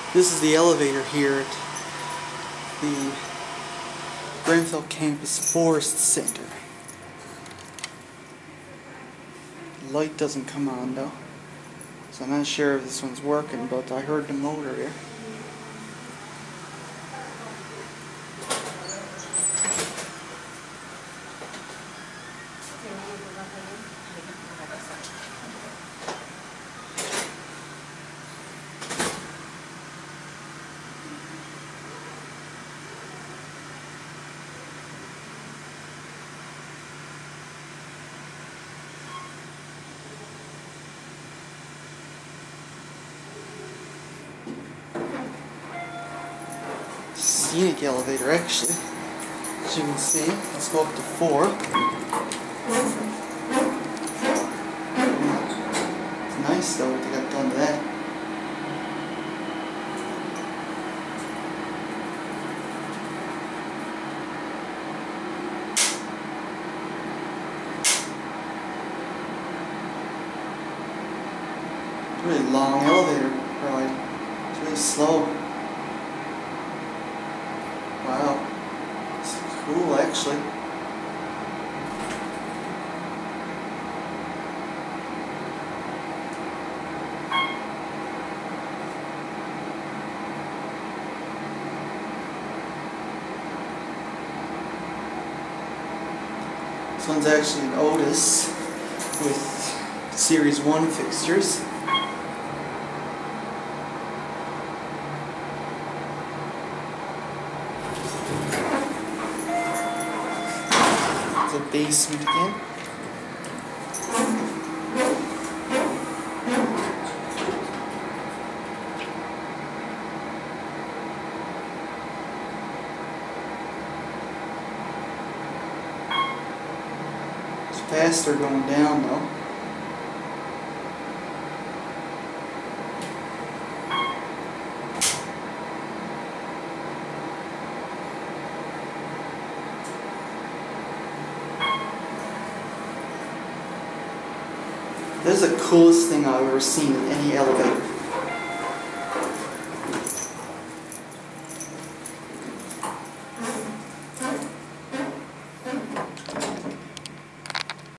This is the elevator here at the Grenfell Campus Forest Center. The light doesn't come on though, so I'm not sure if this one's working, but I heard the motor here. Scenic elevator actually, as you can see. Let's go up to 4. It's nice though what they got done to that. It's a really long elevator ride. It's really slow. Wow, this is cool actually. This one's actually an Otis with Series 1 fixtures. The basement again. It's faster going down though. This is the coolest thing I've ever seen in any elevator.